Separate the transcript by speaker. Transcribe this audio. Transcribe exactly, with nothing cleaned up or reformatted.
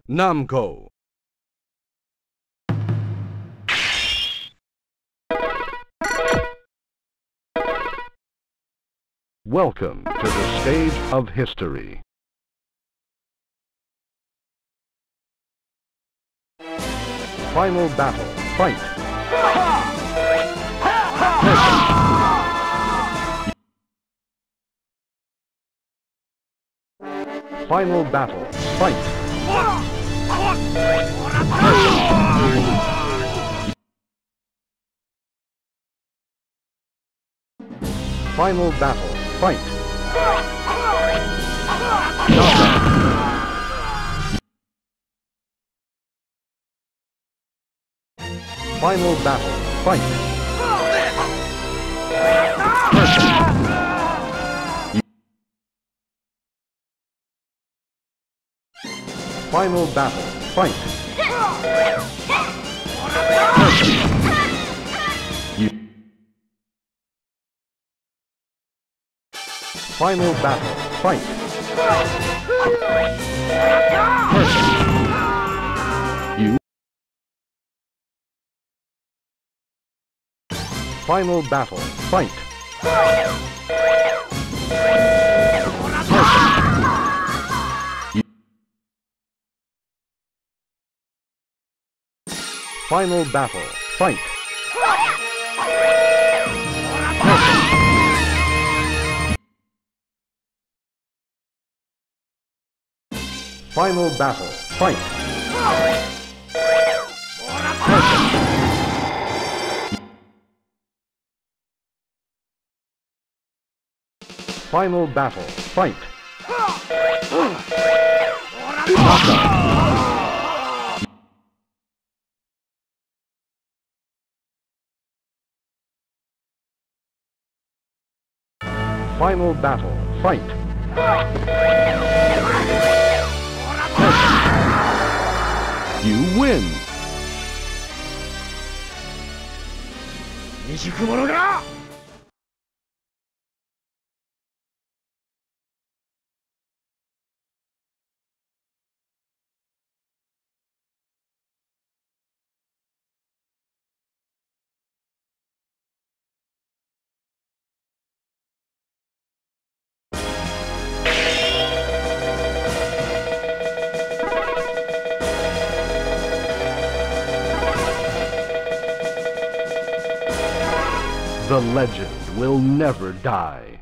Speaker 1: Namco. Welcome to the stage of history. Final battle, fight! Final battle, fight! Final battle, fight! Final battle, fight! Final battle, fight! Final battle, fight! You. Final battle, fight! You. Final battle, fight! Final battle, fight! Final battle, fight! Final battle, fight! You win! The legend will never die.